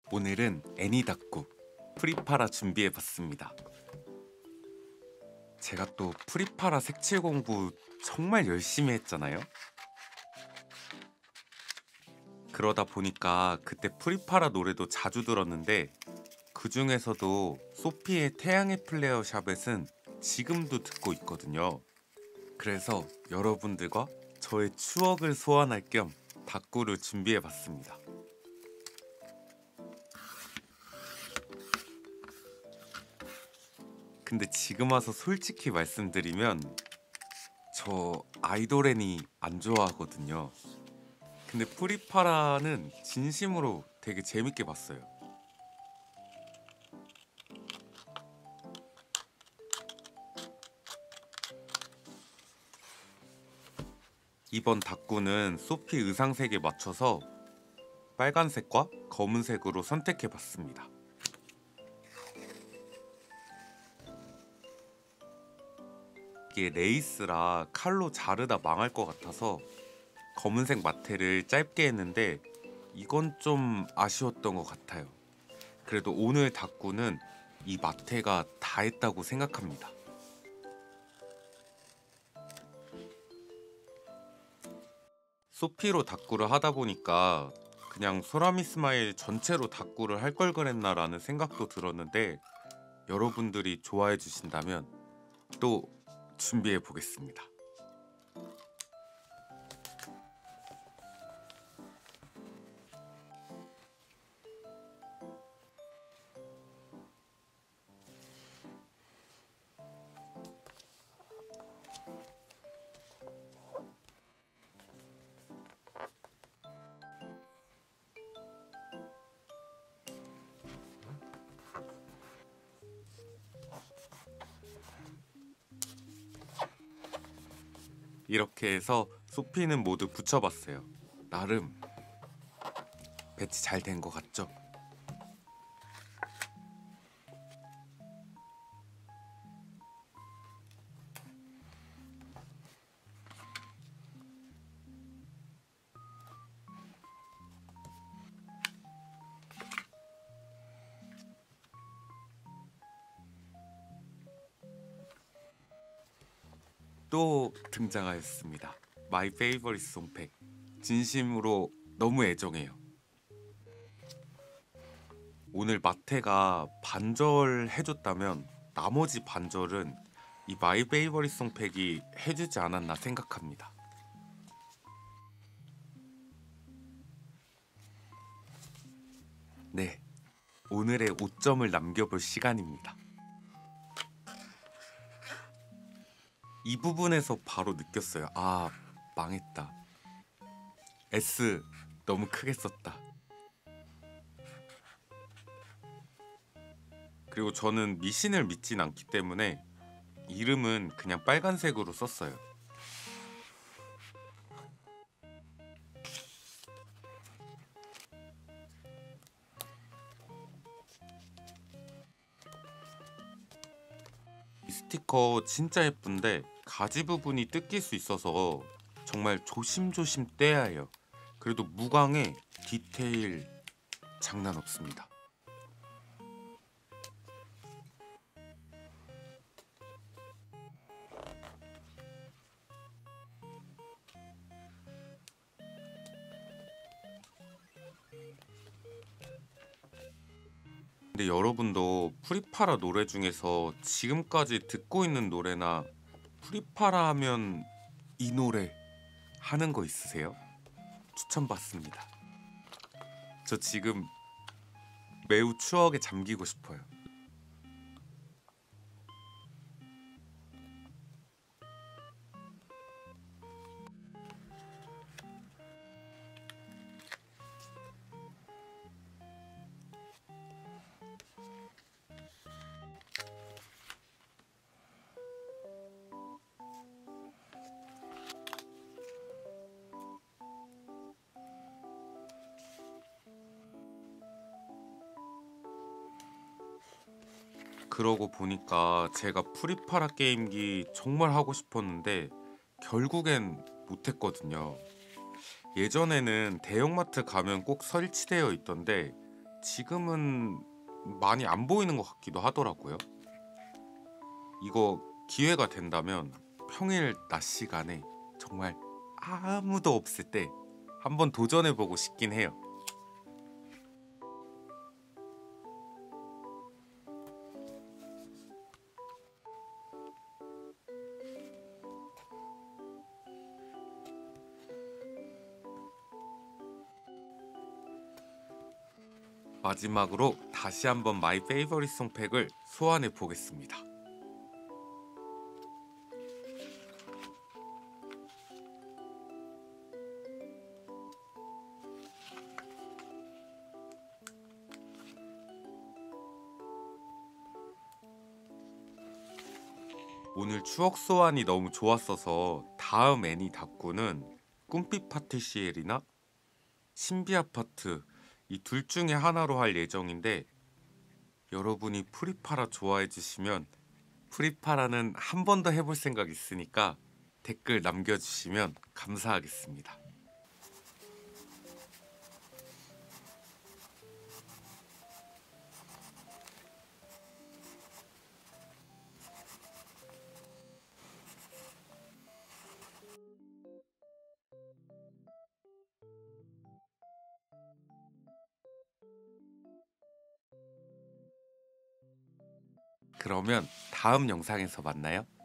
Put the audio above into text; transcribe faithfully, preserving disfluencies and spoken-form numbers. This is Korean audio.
오늘은 애니다꾸 프리파라 준비해봤습니다. 제가 또 프리파라 색칠 공부 정말 열심히 했잖아요. 그러다 보니까 그때 프리파라 노래도 자주 들었는데 그 중에서도 소피의 태양의 플레어 샤벳은 지금도 듣고 있거든요. 그래서 여러분들과 저의 추억을 소환할 겸 다꾸를 준비해봤습니다. 근데 지금 와서 솔직히 말씀드리면 저 아이돌 애니 안 좋아하거든요. 근데 프리파라는 진심으로 되게 재밌게 봤어요. 이번 다꾸는 소피 의상색에 맞춰서 빨간색과 검은색으로 선택해봤습니다. 이게 레이스라 칼로 자르다 망할 것 같아서 검은색 마테를 짧게 했는데 이건 좀 아쉬웠던 것 같아요. 그래도 오늘 다꾸는 이 마테가 다 했다고 생각합니다. 소피로 다꾸를 하다 보니까 그냥 소라미 스마일 전체로 다꾸를 할 걸 그랬나 라는 생각도 들었는데 여러분들이 좋아해 주신다면 또 준비해 보겠습니다. 이렇게 해서 소피는 모두 붙여봤어요. 나름 배치 잘 된 것 같죠? 또 등장하였습니다. My Favorite Song 팩. 진심으로 너무 애정해요. 오늘 마테가 반절 해줬다면 나머지 반절은 이 My Favorite Song 팩이 해주지 않았나 생각합니다. 네, 오늘의 오 점을 남겨볼 시간입니다. 이 부분에서 바로 느꼈어요. 아, 망했다. S 너무 크게 썼다. 그리고 저는 미신을 믿진 않기 때문에 이름은 그냥 빨간색으로 썼어요. 이 스티커 진짜 예쁜데 가지 부분이 뜯길 수 있어서 정말 조심조심 떼야 해요. 그래도 무광에 디테일 장난 없습니다. 근데 여러분도 프리파라 노래 중에서 지금까지 듣고 있는 노래나 프리파라 하면 이 노래 하는 거 있으세요? 추천받습니다. 저 지금 매우 추억에 잠기고 싶어요. 그러고 보니까 제가 프리파라 게임기 정말 하고 싶었는데 결국엔 못했거든요. 예전에는 대형마트 가면 꼭 설치되어 있던데 지금은 많이 안 보이는 것 같기도 하더라고요. 이거 기회가 된다면 평일 낮 시간에 정말 아무도 없을 때 한번 도전해보고 싶긴 해요. 마지막으로 다시 한번 마이 페이버릿 송팩을 소환해 보겠습니다. 오늘 추억 소환이 너무 좋았어서 다음 애니 답구는 꿈빛 파티시엘이나 신비 아파트 이 둘 중에 하나로 할 예정인데, 여러분이 프리파라 좋아해 주시면 프리파라는 한 번 더 해볼 생각 있으니까 댓글 남겨주시면 감사하겠습니다. 그러면 다음 영상에서 만나요.